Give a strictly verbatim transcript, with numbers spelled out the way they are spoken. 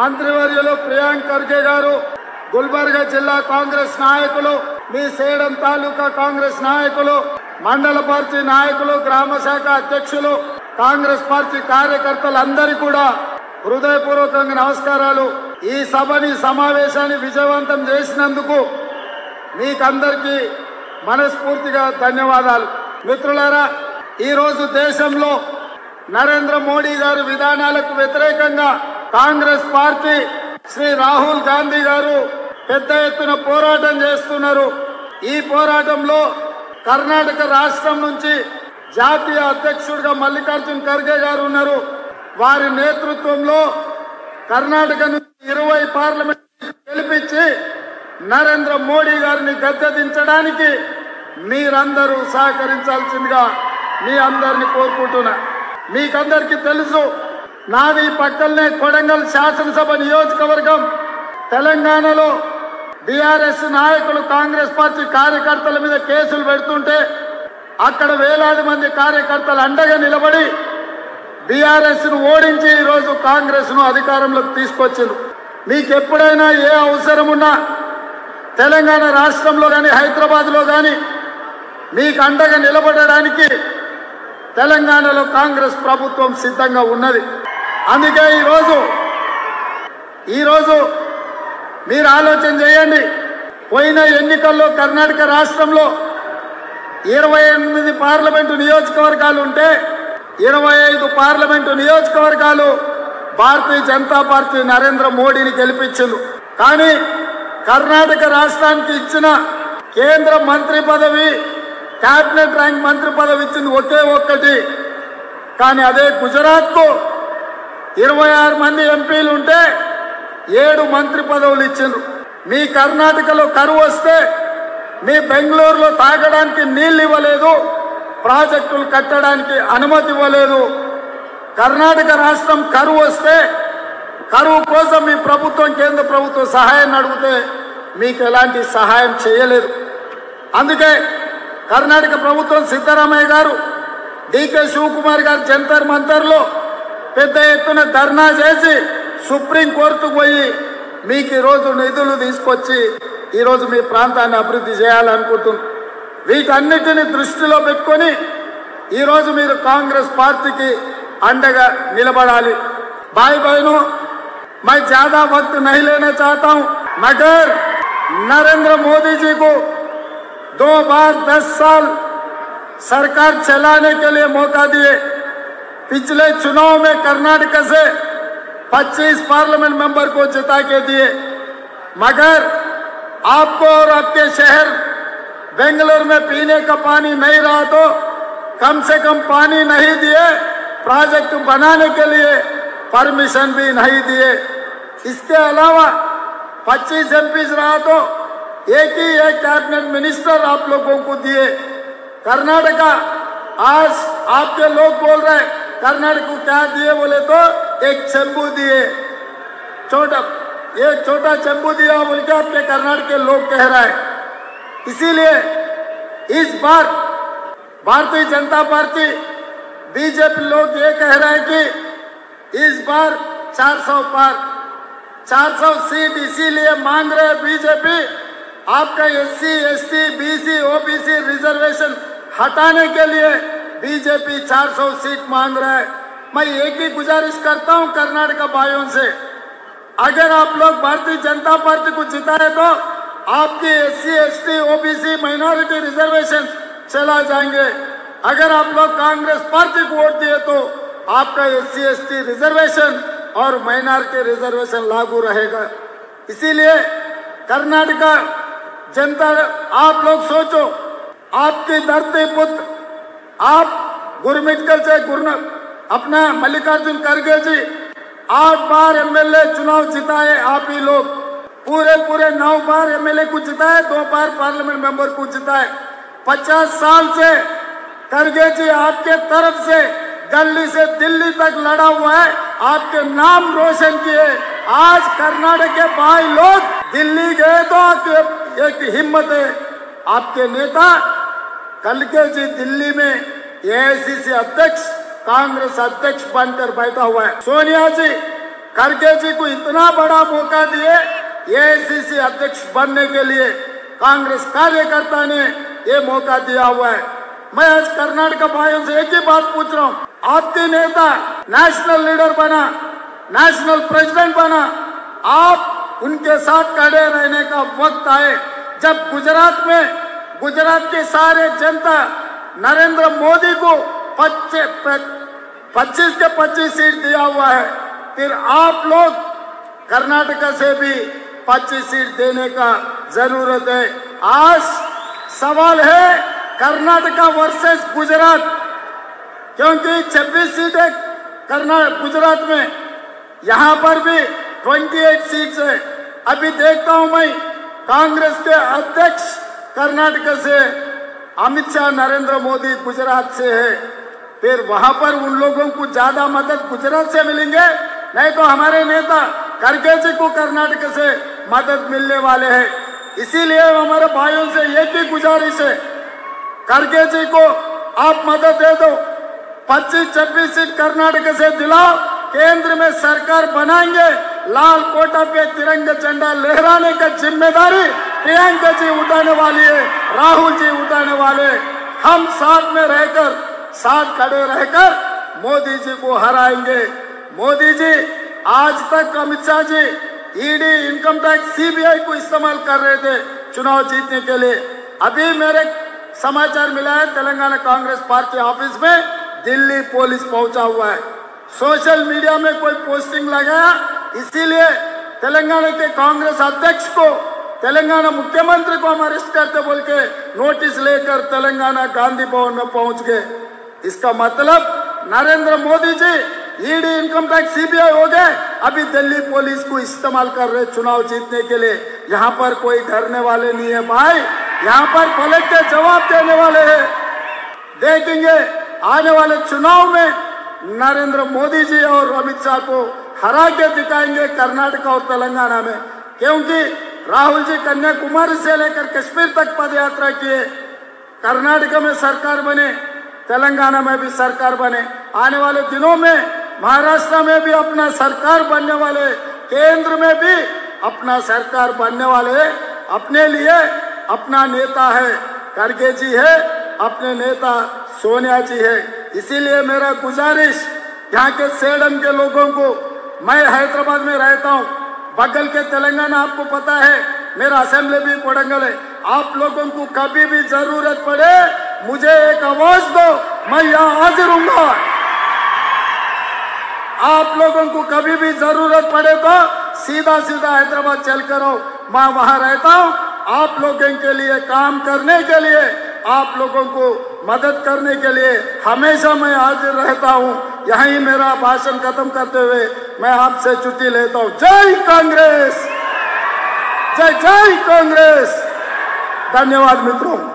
మంత్రివర్యులు ప్రియాంక్ ఖర్గే గారు, గుల్బర్గా జిల్లా కాంగ్రెస్ నాయకులు, మీ సేడం తాలూకా కాంగ్రెస్ నాయకులు, మండల పార్టీ నాయకులు, గ్రామ శాఖ అధ్యక్షులు, కాంగ్రెస్ పార్టీ కార్యకర్తలందరికీ కూడా హృదయపూర్వకంగా నమస్కారాలు। ఈ సభని సమావేశాన్ని విజయవంతం చేసినందుకు మీకందరికీ మనస్ఫూర్తిగా ధన్యవాదాలు। మిత్రులారా, ఈ రోజు దేశంలో నరేంద్ర మోడీ గారి విధానాలకు వ్యతిరేకంగా కాంగ్రెస్ పార్టీ శ్రీ రాహుల్ గాంధీ గారు పెద్ద ఎత్తున పోరాటం చేస్తున్నారు। ఈ పోరాటంలో కర్ణాటక రాష్ట్రం నుంచి జాతీయ అధ్యక్షుడిగా మల్లికార్జున్ ఖర్గే గారు ఉన్నారు। వారి నేతృత్వంలో కర్ణాటక నుంచి ఇరవై పార్లమెంట్ గెలిపించి నరేంద్ర మోడీ గారిని గద్దెదించడానికి మీరందరూ సహకరించాల్సిందిగా మీ అందరిని కోరుకుంటున్నా। మీకందరికీ తెలుసు, నాది పక్కనే కొడంగల్ శాసనసభ నియోజకవర్గం। తెలంగాణలో బీఆర్ఎస్ నాయకులు కాంగ్రెస్ పార్టీ కార్యకర్తల మీద కేసులు పెడుతుంటే అక్కడ వేలాది మంది కార్యకర్తలు అండగా నిలబడి బీఆర్ఎస్ ను ఓడించి ఈరోజు కాంగ్రెస్ ను అధికారంలోకి తీసుకొచ్చారు। మీకు ఎప్పుడైనా ఏ అవసరం ఉన్నా తెలంగాణ రాష్ట్రంలో కానీ హైదరాబాద్ లో కానీ మీకు అండగా నిలబడడానికి తెలంగాణలో కాంగ్రెస్ ప్రభుత్వం సిద్ధంగా ఉన్నది। అందుకే ఈరోజు ఈరోజు మీరు ఆలోచన చేయండి, పోయిన ఎన్నికల్లో కర్ణాటక రాష్ట్రంలో ఇరవై ఎనిమిది పార్లమెంటు నియోజకవర్గాలు ఉంటే ఇరవై ఐదు పార్లమెంటు నియోజకవర్గాలు భారతీయ జనతా పార్టీ నరేంద్ర మోడీని గెలిపించింది। కానీ కర్ణాటక రాష్ట్రానికి ఇచ్చిన కేంద్ర మంత్రి పదవి, క్యాబినెట్ ర్యాంక్ మంత్రి పదవి ఇచ్చింది ఒకే ఒక్కటి। కానీ అదే గుజరాత్ కు ఇరవై ఆరు మంది ఎంపీలు ఉంటే ఏడు మంత్రి పదవులు ఇచ్చిండ్రు। మీ కర్ణాటకలో కరువు వస్తే మీ బెంగళూరులో తాగడానికి నీళ్లు ఇవ్వలేదు, ప్రాజెక్టులు కట్టడానికి అనుమతి ఇవ్వలేదు। కర్ణాటక రాష్ట్రం కరువు వస్తే కరువు కోసం మీ ప్రభుత్వం కేంద్ర ప్రభుత్వం సహాయాన్ని అడిగితే మీకు ఎలాంటి సహాయం చేయలేదు। అందుకే కర్ణాటక ప్రభుత్వం సిద్ధరామయ్య గారు, డీకే శివకుమార్ గారు జంతర్ మంతర్లో పెద్ద ఎత్తున ధర్నా చేసి సుప్రీంకోర్టుకు పోయి మీకు ఈరోజు నిధులు తీసుకొచ్చి ఈరోజు మీ ప్రాంతాన్ని అభివృద్ధి చేయాలనుకుంటున్నారు। వీటన్నిటిని దృష్టిలో పెట్టుకొని ఈరోజు మీరు కాంగ్రెస్ పార్టీకి అండగా నిలబడాలి। भाई बहनों, मैं ज्यादा वक्त नहीं लेना चाहता हूं, मगर नरेंद्र मोदी जी को दो बार दस साल सरकार चलाने के लिए मौका दिए। पिछले चुनाव में कर्नाटक से पच्चीस पार्लियामेंट मेंबर को जिता के दिए, मगर आपको और आपके शहर बेंगलुरु में पीने का पानी नहीं रहा तो कम से कम पानी नहीं दिए, प्रोजेक्ट बनाने के लिए परमिशन भी नहीं दिए। इसके अलावा पच्चीस एमपीज रहा तो एक ही एक कैबिनेट मिनिस्टर आप लोगों को दिए। कर्नाटका आज आपके लोग बोल रहे हैं कर्नाटक को क्या दिए, बोले तो एक चंबू दिए, छोटा एक छोटा चंबू दिया बोल के आपके कर्नाटक के लोग कह रहे हैं। इसीलिए इस बार भारतीय जनता पार्टी बीजेपी लोग ये कह रहे हैं कि इस बार चार सौ पार चार सौ सीट इसीलिए मांग रहे बीजेपी, आपका SC ST BC OBC reservation हटाने के लिए बीजेपी चार सौ सीट मांग रहा है। मैं एक ही गुजारिश करता हूं कर्नाटक भाइयों से, अगर आप लोग भारतीय जनता पार्टी को जिताए तो आपकी SC ST OBC minority reservation चला जाएंगे। अगर आप लोग कांग्रेस पार्टी को वोट दिए तो आपका एससी एसटी रिजर्वेशन और माइनॉरिटी रिजर्वेशन लागू रहेगा। इसीलिए कर्नाटका जनता, आप लोग सोचो, आपकी धरती पुत्र, आप गुरमिटकल से गुरन अपना मल्लिकार्जुन खड़गे जी आठ बार एमएलए चुनाव जिताए आप ही लोग, पूरे पूरे नौ बार एमएलए को जिताए, दो बार पार्लियामेंट मेंबर को जिताए। पचास साल से खड़गे जी आपके तरफ से दिल्ली से दिल्ली तक लड़ा हुआ है, आपके नाम रोशन किए। आज कर्नाटक के भाई लोग दिल्ली गए तो एक हिम्मत है। आपके नेता खड़गे जी दिल्ली में एआईसीसी अध्यक्ष, कांग्रेस अध्यक्ष बनकर बैठा हुआ है। सोनिया जी खड़गे जी को इतना बड़ा मौका दिए एआईसीसी अध्यक्ष बनने के लिए कांग्रेस कार्यकर्ता ने ये मौका दिया हुआ है। मैं आज कर्नाटक भाइयों से एक ही बात पूछ रहा हूँ, आपके नेता नेशनल लीडर बना, नेशनल प्रेसिडेंट बना, आप उनके साथ खड़े रहने का वक्त आए। जब गुजरात में गुजरात के सारे जनता नरेंद्र मोदी को पच्चीस के पच्चीस सीट दिया हुआ है, फिर आप लोग कर्नाटक से भी पच्चीस सीट देने का जरूरत है। आज सवाल है कर्नाटक वर्सेस गुजरात, क्योंकि छब्बीस सीटें कर्नाटक गुजरात में, यहाँ पर भी अट्ठाईस सीट है। अभी देखता हूं मैं कांग्रेस के अध्यक्ष कर्नाटक से, अमित शाह नरेंद्र मोदी गुजरात से है, फिर वहां पर उन लोगों को ज्यादा मदद गुजरात से मिलेंगे, नहीं तो हमारे नेता खड़गे जी को कर्नाटक से मदद मिलने वाले हैं। इसीलिए हमारे भाइयों से एक ही गुजारिश है, खड़गे जी को आप मदद दे दो, पच्चीस छब्बीस सीट कर्नाटक से दिलाओ, केंद्र में सरकार बनाएंगे, लाल कोटा पे तिरंगा झंडा लहराने का जिम्मेदारी प्रियंका जी उठाने वाली है, राहुल जी उठाने वाले। हम साथ में रहकर, साथ खड़े रहकर मोदी जी को हराएंगे। मोदी जी आज तक Amit Shah ji ED, income tax, CBI को इस्तेमाल कर रहे थे चुनाव जीतने के लिए। अभी मेरे समाचार मिला है तेलंगाना कांग्रेस पार्टी ऑफिस में दिल्ली पुलिस पहुंचा हुआ है, सोशल मीडिया में कोई पोस्टिंग लगाया, इसीलिए तेलंगाना के कांग्रेस अध्यक्ष को, तेलंगाना मुख्यमंत्री को हम अरेस्ट करते बोल के नोटिस लेकर तेलंगाना गांधी भवन में पहुंच गए। इसका मतलब Narendra Modi ji ED, income tax, CBI हो गए, अभी दिल्ली पुलिस को इस्तेमाल कर रहे चुनाव जीतने के लिए। यहाँ पर कोई डरने वाले नहीं है भाई, यहाँ पर पलट के जवाब देने वाले हैं। देखेंगे आने वाले चुनाव में नरेंद्र मोदी जी और अमित शाह को हरा के दिखाएंगे कर्नाटक और तेलंगाना में, क्योंकि राहुल जी कन्याकुमारी से लेकर कश्मीर तक पद यात्रा किए। कर्नाटक में सरकार बने, तेलंगाना में भी सरकार बने, आने वाले दिनों में महाराष्ट्र में भी अपना सरकार बनने वाले, केंद्र में भी अपना सरकार बनने वाले। अपने लिए अपना नेता है खड़गे जी है, अपने नेता सोनिया जी है। इसीलिए मेरा गुजारिश यहाँ के सेडम के लोगों को, मैं हैदराबाद में रहता हूँ, बगल के तेलंगाना आपको पता है, मेरा असेंबली भी कोडंगल है। आप लोगों को कभी भी जरूरत पड़े मुझे एक आवाज दो, मैं यहाँ हाजिर हूँगा। आप लोगों को कभी भी जरूरत पड़े तो सीधा सीधा हैदराबाद चल कर आओ, मैं वहां रहता हूँ। आप लोगों के लिए काम करने के लिए, आप लोगों को मदद करने के लिए हमेशा मैं हाजिर रहता हूँ। यहीं मेरा भाषण खत्म करते हुए मैं आपसे छुट्टी लेता हूँ। जय कांग्रेस, जय जय कांग्रेस। धन्यवाद मित्रों।